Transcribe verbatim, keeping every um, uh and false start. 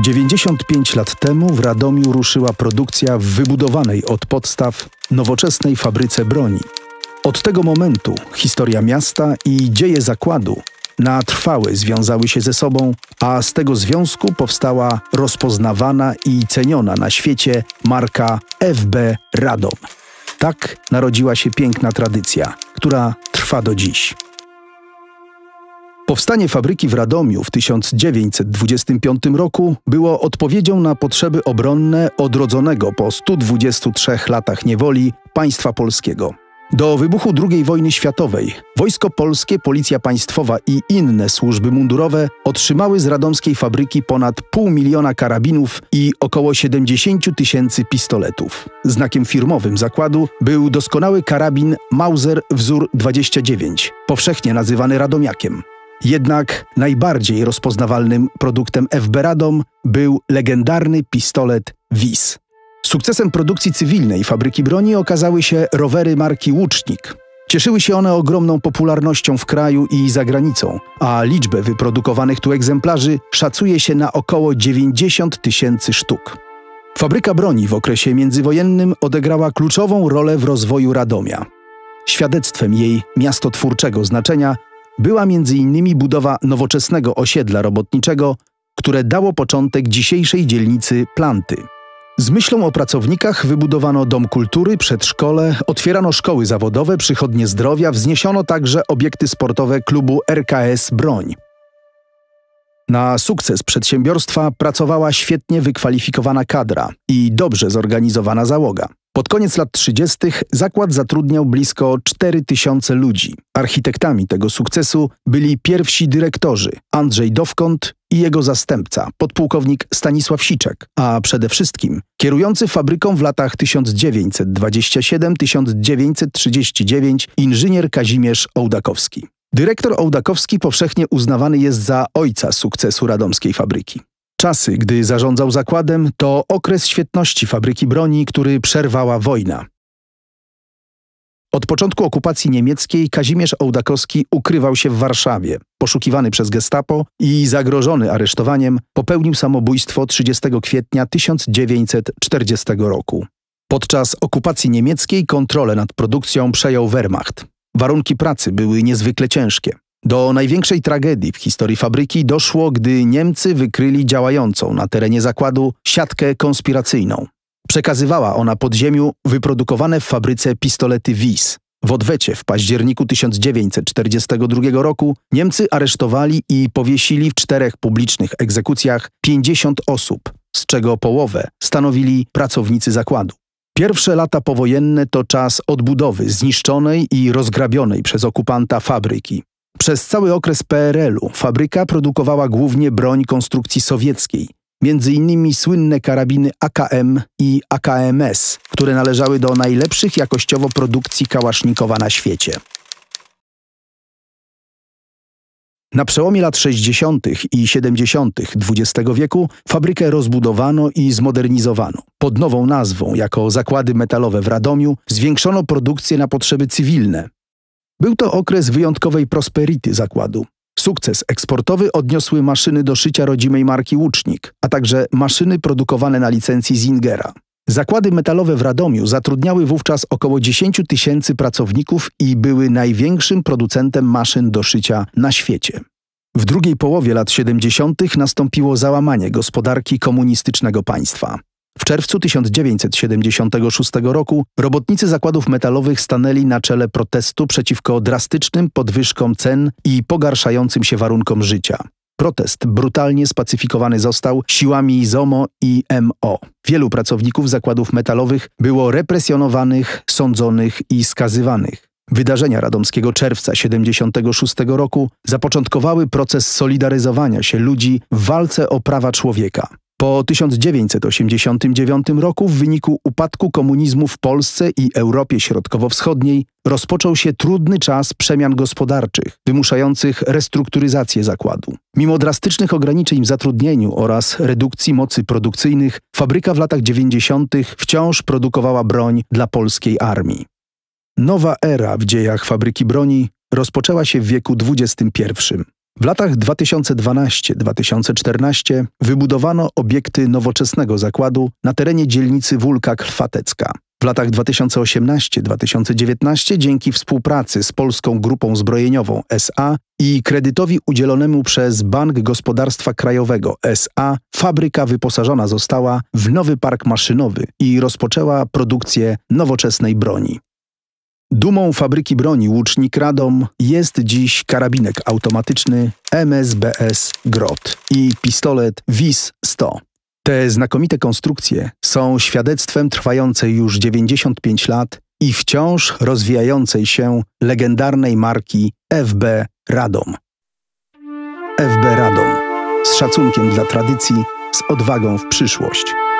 dziewięćdziesiąt pięć lat temu w Radomiu ruszyła produkcja w wybudowanej od podstaw nowoczesnej fabryce broni. Od tego momentu historia miasta i dzieje zakładu na trwałe związały się ze sobą, a z tego związku powstała rozpoznawana i ceniona na świecie marka F B Radom. Tak narodziła się piękna tradycja, która trwa do dziś. Powstanie fabryki w Radomiu w tysiąc dziewięćset dwudziestym piątym roku było odpowiedzią na potrzeby obronne odrodzonego po stu dwudziestu trzech latach niewoli państwa polskiego. Do wybuchu drugiej wojny światowej Wojsko Polskie, Policja Państwowa i inne służby mundurowe otrzymały z radomskiej fabryki ponad pół miliona karabinów i około siedemdziesięciu tysięcy pistoletów. Znakiem firmowym zakładu był doskonały karabin Mauser wzór dwadzieścia dziewięć, powszechnie nazywany radomiakiem. Jednak najbardziej rozpoznawalnym produktem F B Radom był legendarny pistolet Vis. Sukcesem produkcji cywilnej fabryki broni okazały się rowery marki Łucznik. Cieszyły się one ogromną popularnością w kraju i za granicą, a liczbę wyprodukowanych tu egzemplarzy szacuje się na około dziewięćdziesiąt tysięcy sztuk. Fabryka broni w okresie międzywojennym odegrała kluczową rolę w rozwoju Radomia. Świadectwem jej miastotwórczego znaczenia była między innymi budowa nowoczesnego osiedla robotniczego, które dało początek dzisiejszej dzielnicy Planty. Z myślą o pracownikach wybudowano dom kultury, przedszkole, otwierano szkoły zawodowe, przychodnie zdrowia, wzniesiono także obiekty sportowe klubu R K S Broń. Na sukces przedsiębiorstwa pracowała świetnie wykwalifikowana kadra i dobrze zorganizowana załoga. Pod koniec lat trzydziestych zakład zatrudniał blisko cztery tysiące ludzi. Architektami tego sukcesu byli pierwsi dyrektorzy Andrzej Dowkąd i jego zastępca, podpułkownik Stanisław Siczek, a przede wszystkim kierujący fabryką w latach tysiąc dziewięćset dwudziestym siódmym do tysiąc dziewięćset trzydziestego dziewiątego inżynier Kazimierz Ołdakowski. Dyrektor Ołdakowski powszechnie uznawany jest za ojca sukcesu radomskiej fabryki. Czasy, gdy zarządzał zakładem, to okres świetności fabryki broni, który przerwała wojna. Od początku okupacji niemieckiej Kazimierz Ołdakowski ukrywał się w Warszawie. Poszukiwany przez gestapo i zagrożony aresztowaniem popełnił samobójstwo trzydziestego kwietnia tysiąc dziewięćset czterdziestego roku. Podczas okupacji niemieckiej kontrolę nad produkcją przejął Wehrmacht. Warunki pracy były niezwykle ciężkie. Do największej tragedii w historii fabryki doszło, gdy Niemcy wykryli działającą na terenie zakładu siatkę konspiracyjną. Przekazywała ona podziemiu wyprodukowane w fabryce pistolety Vis. W odwecie w październiku tysiąc dziewięćset czterdziestego drugiego roku Niemcy aresztowali i powiesili w czterech publicznych egzekucjach pięćdziesiąt osób, z czego połowę stanowili pracownicy zakładu. Pierwsze lata powojenne to czas odbudowy zniszczonej i rozgrabionej przez okupanta fabryki. Przez cały okres P R L-u fabryka produkowała głównie broń konstrukcji sowieckiej, między innymi słynne karabiny A K M i A K M S, które należały do najlepszych jakościowo produkcji kałasznikowa na świecie. Na przełomie lat sześćdziesiątych i siedemdziesiątych dwudziestego wieku fabrykę rozbudowano i zmodernizowano. Pod nową nazwą, jako Zakłady Metalowe w Radomiu, zwiększono produkcję na potrzeby cywilne. Był to okres wyjątkowej prosperity zakładu. Sukces eksportowy odniosły maszyny do szycia rodzimej marki Łucznik, a także maszyny produkowane na licencji Zingera. Zakłady metalowe w Radomiu zatrudniały wówczas około dziesięciu tysięcy pracowników i były największym producentem maszyn do szycia na świecie. W drugiej połowie lat siedemdziesiątych nastąpiło załamanie gospodarki komunistycznego państwa. W czerwcu tysiąc dziewięćset siedemdziesiątego szóstego roku robotnicy zakładów metalowych stanęli na czele protestu przeciwko drastycznym podwyżkom cen i pogarszającym się warunkom życia. Protest brutalnie spacyfikowany został siłami Z O M O i M O. Wielu pracowników zakładów metalowych było represjonowanych, sądzonych i skazywanych. Wydarzenia radomskiego czerwca siedemdziesiątego szóstego roku zapoczątkowały proces solidaryzowania się ludzi w walce o prawa człowieka. Po tysiąc dziewięćset osiemdziesiątym dziewiątym roku w wyniku upadku komunizmu w Polsce i Europie Środkowo-Wschodniej rozpoczął się trudny czas przemian gospodarczych, wymuszających restrukturyzację zakładu. Mimo drastycznych ograniczeń w zatrudnieniu oraz redukcji mocy produkcyjnych, fabryka w latach dziewięćdziesiątych wciąż produkowała broń dla polskiej armii. Nowa era w dziejach fabryki broni rozpoczęła się w wieku dwudziestym pierwszym. W latach dwa tysiące dwunastym do dwa tysiące czternastego wybudowano obiekty nowoczesnego zakładu na terenie dzielnicy Wólka Krwatecka. W latach dwa tysiące osiemnastym do dwa tysiące dziewiętnastego dzięki współpracy z Polską Grupą Zbrojeniową S A i kredytowi udzielonemu przez Bank Gospodarstwa Krajowego S A fabryka wyposażona została w nowy park maszynowy i rozpoczęła produkcję nowoczesnej broni. Dumą fabryki broni Łucznik Radom jest dziś karabinek automatyczny M S B S Grot i pistolet W I S sto. Te znakomite konstrukcje są świadectwem trwającej już dziewięćdziesiąt pięć lat i wciąż rozwijającej się legendarnej marki F B Radom. F B Radom. Z szacunkiem dla tradycji, z odwagą w przyszłość.